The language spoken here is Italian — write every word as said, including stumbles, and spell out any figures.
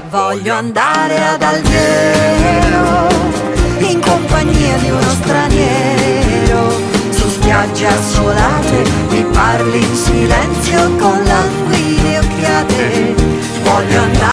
Voglio andare ad Alghero in compagnia di uno straniero, su spiagge assolate mi parli in silenzio con la